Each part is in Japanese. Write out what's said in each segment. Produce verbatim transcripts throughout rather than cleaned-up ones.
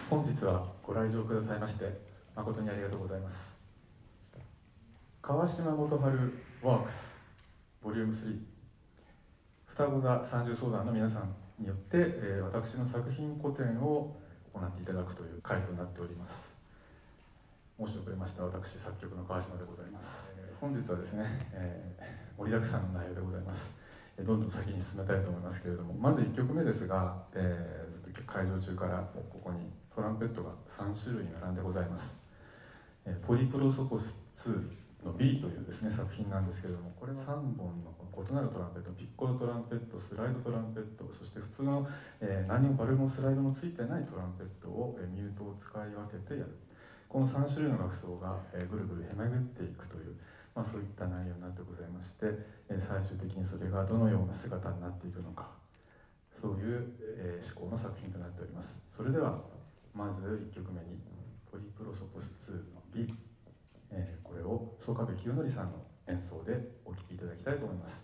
本日はご来場くださいまして誠にありがとうございます。川島元春ワークスボリュームスリー双子座三重相談の皆さんによって、えー、私の作品個展を行っていただくという会となっております。申し遅れました。私作曲の川島でございます。えー、本日はですね、えー、盛りだくさんの内容でございます。どんどん先に進めたいと思いますけれども、まずいっきょくめですが、えー、ずっと会場中からここにトランペットがさんしゅるい並んでございます。えー、ポリプロソコスツーの B というですね作品なんですけれども、これはさんぼんの異なるトランペット、ピッコロトランペット、スライドトランペット、そして普通の、えー、何もバルもスライドもついてないトランペットを、えー、ミュートを使い分けてやる。このさんしゅるいの楽奏が、えー、ぐるぐるへめぐっていくという、まあ、そういった内容になってございまして、えー、最終的にそれがどのような姿になっていくのか、そういう、えー、思考の作品となっております。それではまずいっきょくめにポリプロソコスツーの B、えー、これを曽我部清則さんの演奏でお聴きいただきたいと思います。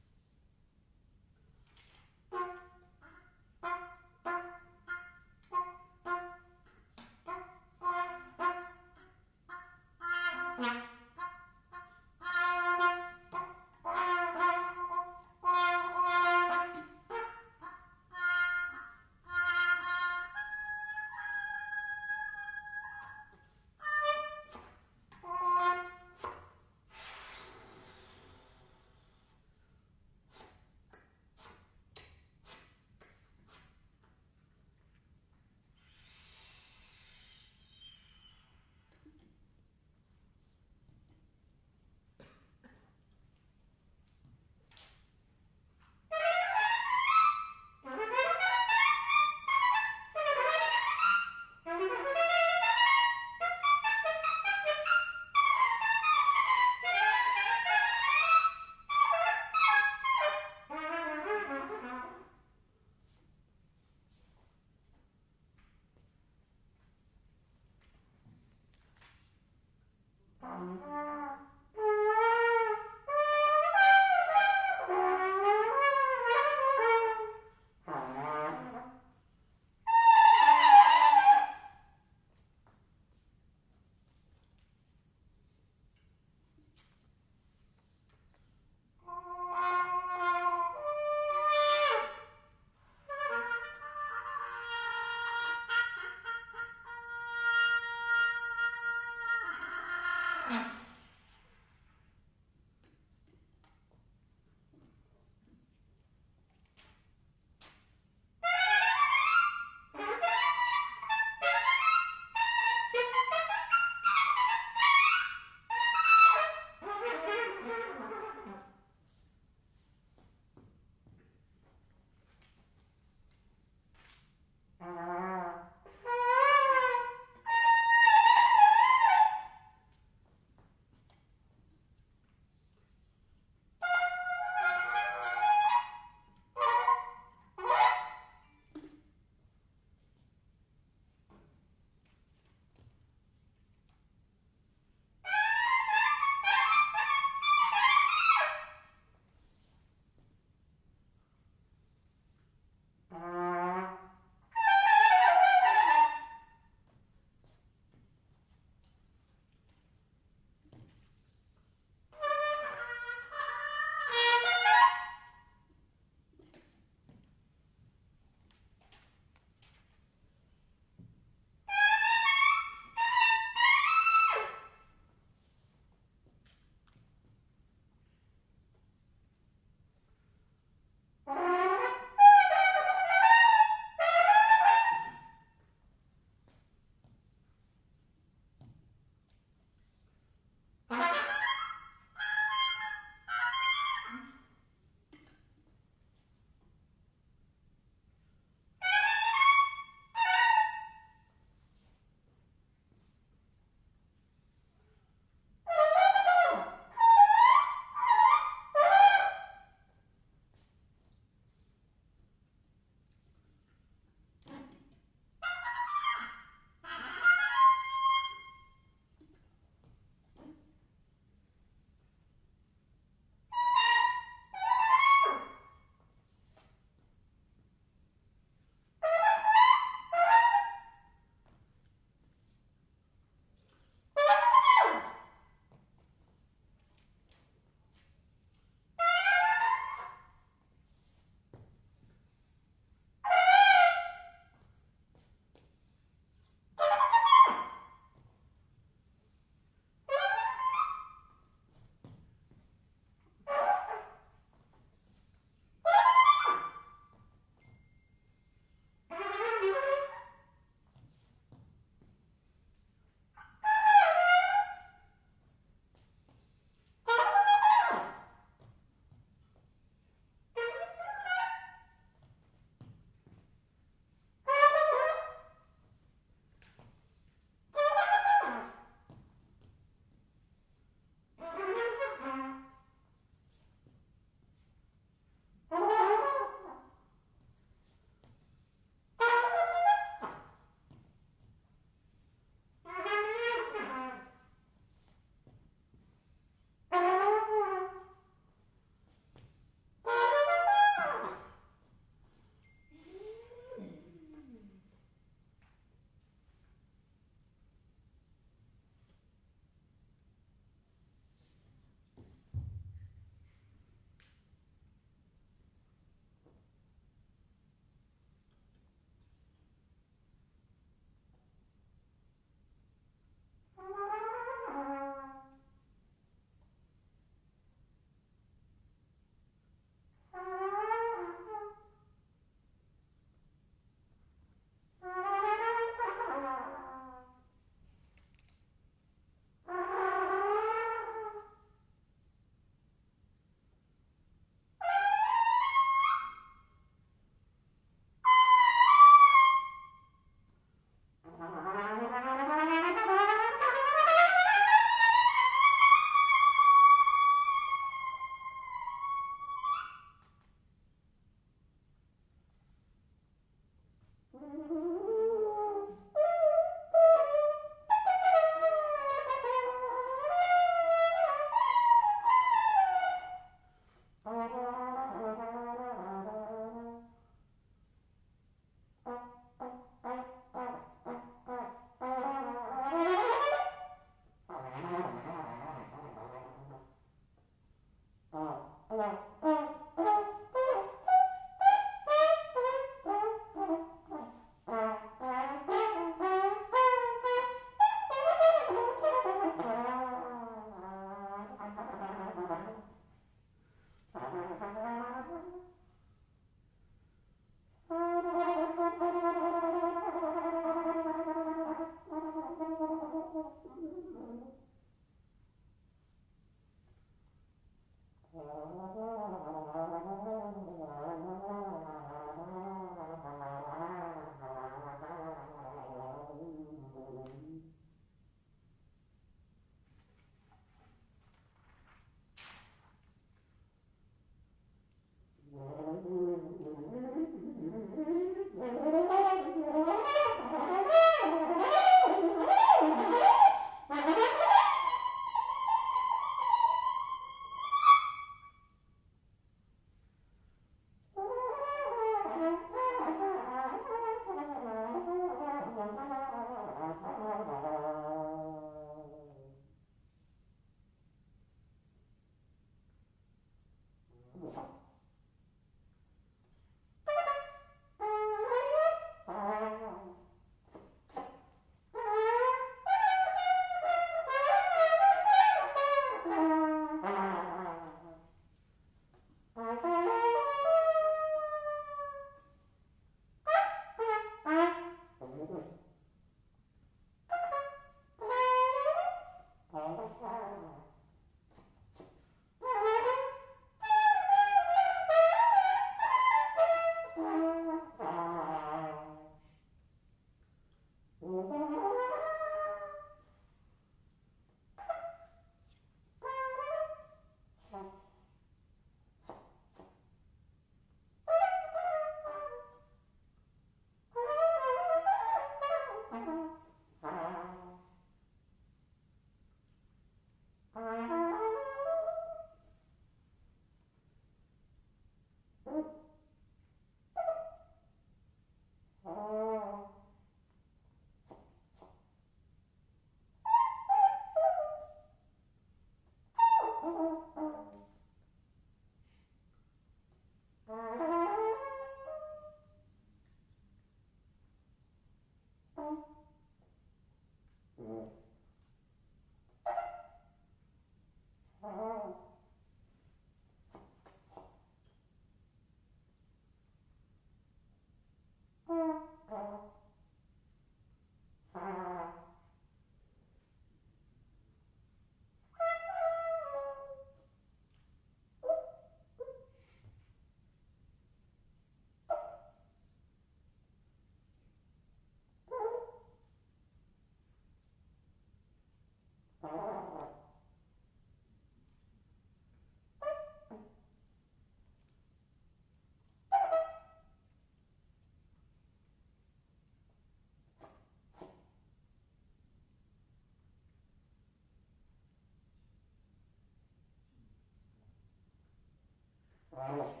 ます。